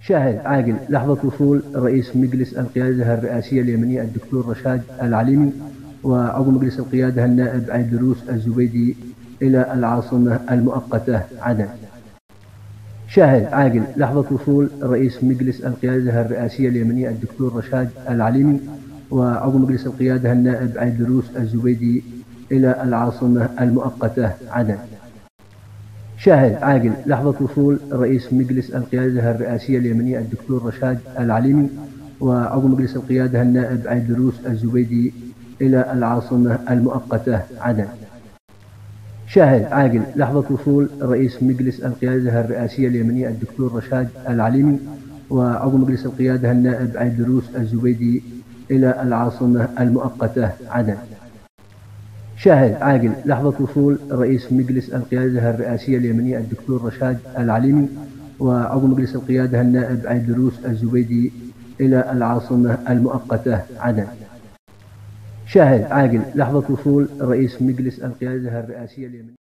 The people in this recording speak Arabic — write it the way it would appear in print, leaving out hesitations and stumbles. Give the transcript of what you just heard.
شاهد عاقل لحظة وصول رئيس مجلس القيادة الرئاسية اليمنية الدكتور رشاد العليمي وعضو مجلس القيادة النائب عيدروس الزبيدي إلى العاصمة المؤقتة عدن. شاهد عاقل لحظة وصول رئيس مجلس القيادة الرئاسية اليمنية الدكتور رشاد العليمي وعضو مجلس القيادة النائب عيدروس الزبيدي إلى العاصمة المؤقتة عدن. شاهد عاقل لحظة وصول رئيس مجلس القيادة الرئاسية اليمنية الدكتور رشاد العليمي وعضو مجلس القيادة النائب عيدروس الزبيدي إلى العاصمة المؤقتة عدن. شاهد عاقل لحظة وصول رئيس مجلس القيادة الرئاسية اليمنية الدكتور رشاد العليمي وعضو مجلس القيادة النائب عيدروس الزبيدي إلى العاصمة المؤقتة عدن. شاهد عاقل لحظة وصول رئيس مجلس القيادة الرئاسية اليمنية الدكتور رشاد العليمي وعضو مجلس القيادة النائب عيدروس الزبيدي إلى العاصمة المؤقتة عدن. شاهد عاقل لحظة وصول رئيس مجلس القيادة الرئاسية اليمنية